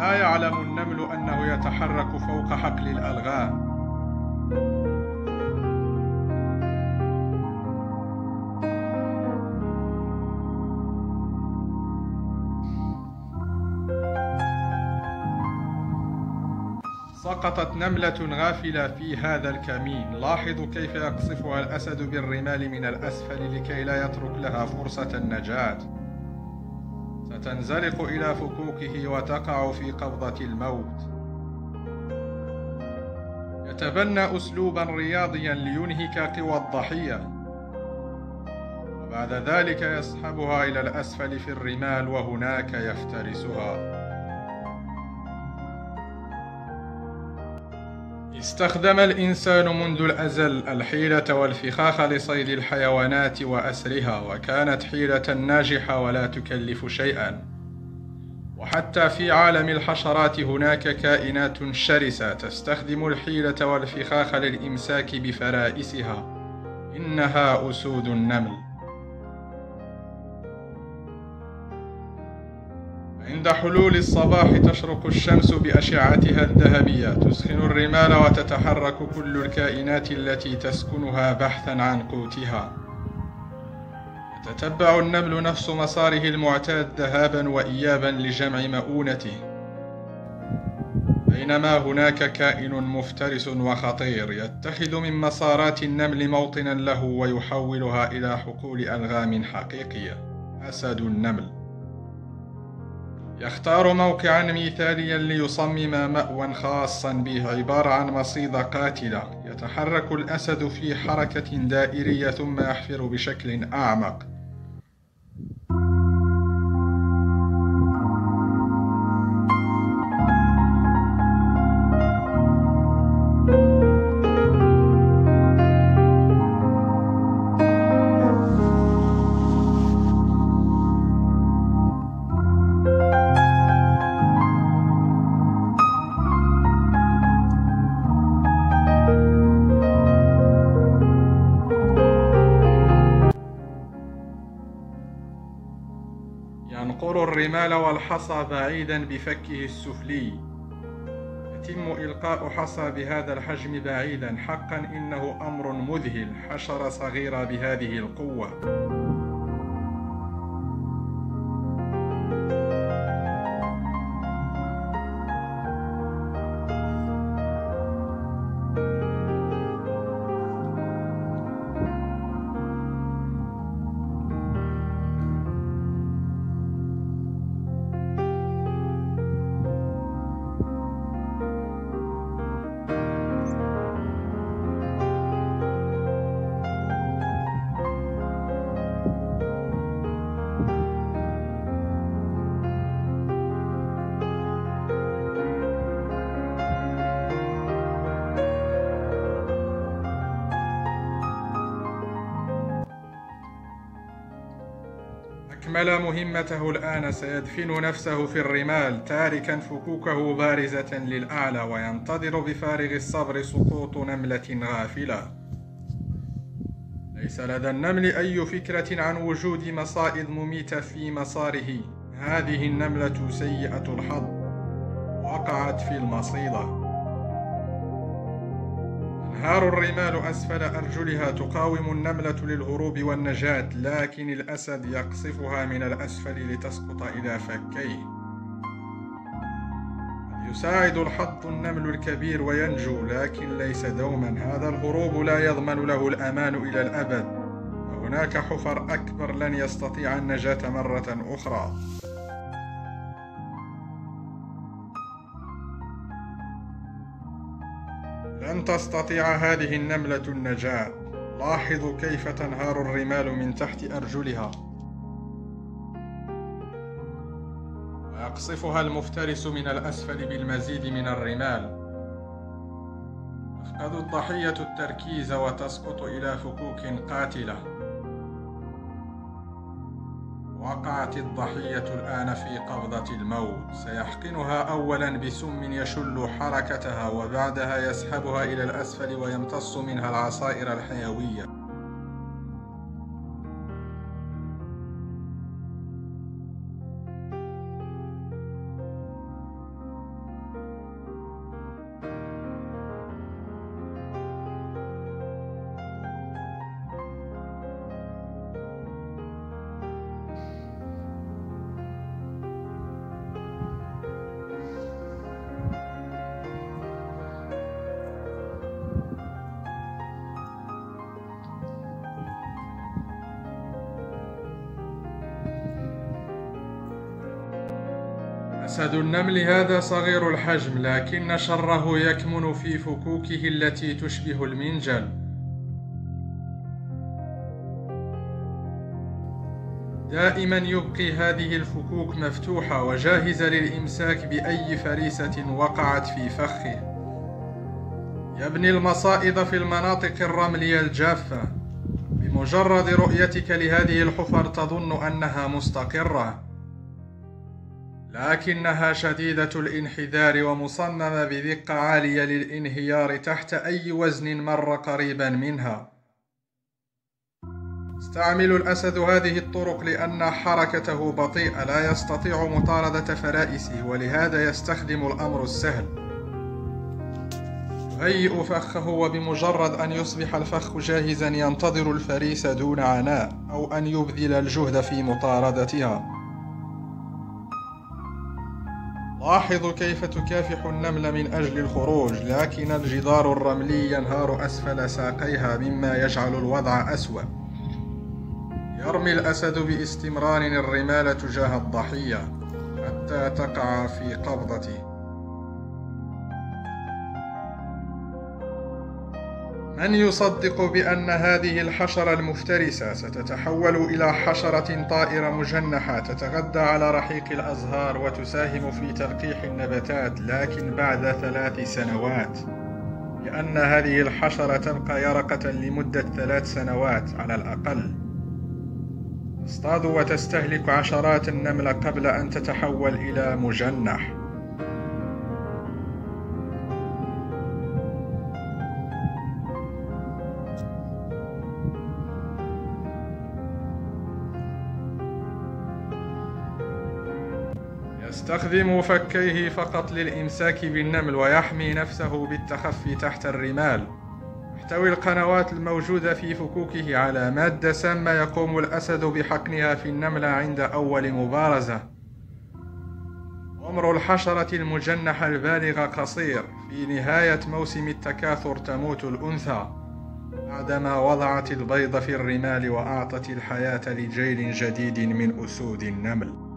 لا يعلم النمل أنه يتحرك فوق حقل الألغام. سقطت نملة غافلة في هذا الكمين. لاحظوا كيف يقصفها الأسد بالرمال من الأسفل لكي لا يترك لها فرصة النجاة. ستنزلق إلى فكوكه وتقع في قبضة الموت. يتبنى أسلوبا رياضيا لينهك قوى الضحية، وبعد ذلك يسحبها إلى الأسفل في الرمال وهناك يفترسها. استخدم الإنسان منذ الأزل الحيلة والفخاخ لصيد الحيوانات وأسرها، وكانت حيلة ناجحة ولا تكلف شيئا. وحتى في عالم الحشرات هناك كائنات شرسة تستخدم الحيلة والفخاخ للإمساك بفرائسها. إنها أسود النمل. عند حلول الصباح تشرق الشمس بأشعتها الذهبية، تسخن الرمال وتتحرك كل الكائنات التي تسكنها بحثا عن قوتها. يتتبع النمل نفس مساره المعتاد ذهابا وإيابا لجمع مؤونته، بينما هناك كائن مفترس وخطير يتخذ من مسارات النمل موطنا له ويحولها إلى حقول ألغام حقيقية. أسد النمل يختار موقعا مثاليا ليصمم مأوى خاصا به عبارة عن مصيدة قاتلة. يتحرك الأسد في حركة دائرية ثم يحفر بشكل أعمق. ينقر الرمال والحصى بعيدا بفكه السفلي. يتم إلقاء حصى بهذا الحجم بعيدا. حقا إنه أمر مذهل، حشرة صغيرة بهذه القوة. أكمل مهمته الآن. سيدفن نفسه في الرمال تاركا فكوكه بارزة للأعلى، وينتظر بفارغ الصبر سقوط نملة غافلة. ليس لدى النمل أي فكرة عن وجود مصائد مميتة في مساره. هذه النملة سيئة الحظ، وقعت في المصيدة. تنهار الرمال أسفل أرجلها، تقاوم النملة للهروب والنجاة، لكن الأسد يقصفها من الأسفل لتسقط إلى فكيه. قد يساعد الحظ النمل الكبير وينجو، لكن ليس دوما. هذا الهروب لا يضمن له الأمان إلى الأبد، وهناك حفر أكبر لن يستطيع النجاة مرة أخرى. لن تستطيع هذه النملة النجاة. لاحظوا كيف تنهار الرمال من تحت أرجلها، ويقصفها المفترس من الأسفل بالمزيد من الرمال. تفقد الضحية التركيز وتسقط إلى فكوك قاتلة. وقعت الضحية الآن في قبضة الموت. سيحقنها أولا بسم يشل حركتها، وبعدها يسحبها إلى الأسفل ويمتص منها العصائر الحيوية. أسد النمل هذا صغير الحجم، لكن شره يكمن في فكوكه التي تشبه المنجل. دائما يبقي هذه الفكوك مفتوحة وجاهزة للإمساك بأي فريسة وقعت في فخه. يبني المصائد في المناطق الرملية الجافة. بمجرد رؤيتك لهذه الحفر تظن أنها مستقرة، لكنها شديدة الانحدار ومصممة بدقة عالية للانهيار تحت أي وزن مر قريبا منها. يستعمل الأسد هذه الطرق لأن حركته بطيئة، لا يستطيع مطاردة فرائسه، ولهذا يستخدم الأمر السهل. يهيئ فخه، وبمجرد أن يصبح الفخ جاهزا ينتظر الفريسة دون عناء أو أن يبذل الجهد في مطاردتها. لاحظوا كيف تكافح النمل من أجل الخروج، لكن الجدار الرملي ينهار أسفل ساقيها مما يجعل الوضع أسوأ. يرمي الأسد باستمرار الرمال تجاه الضحية حتى تقع في قبضته. من يصدق بأن هذه الحشرة المفترسة ستتحول إلى حشرة طائرة مجنحة تتغذى على رحيق الأزهار وتساهم في تلقيح النباتات، لكن بعد 3 سنوات؟ لأن هذه الحشرة تبقى يرقة لمدة 3 سنوات على الأقل. تصطاد وتستهلك عشرات النمل قبل أن تتحول إلى مجنح. يستخدم فكيه فقط للإمساك بالنمل ويحمي نفسه بالتخفي تحت الرمال. تحتوي القنوات الموجودة في فكوكه على مادة سامة يقوم الأسد بحقنها في النملة عند أول مبارزة. عمر الحشرة المجنحة البالغة قصير. في نهاية موسم التكاثر تموت الأنثى بعدما وضعت البيض في الرمال وأعطت الحياة لجيل جديد من أسود النمل.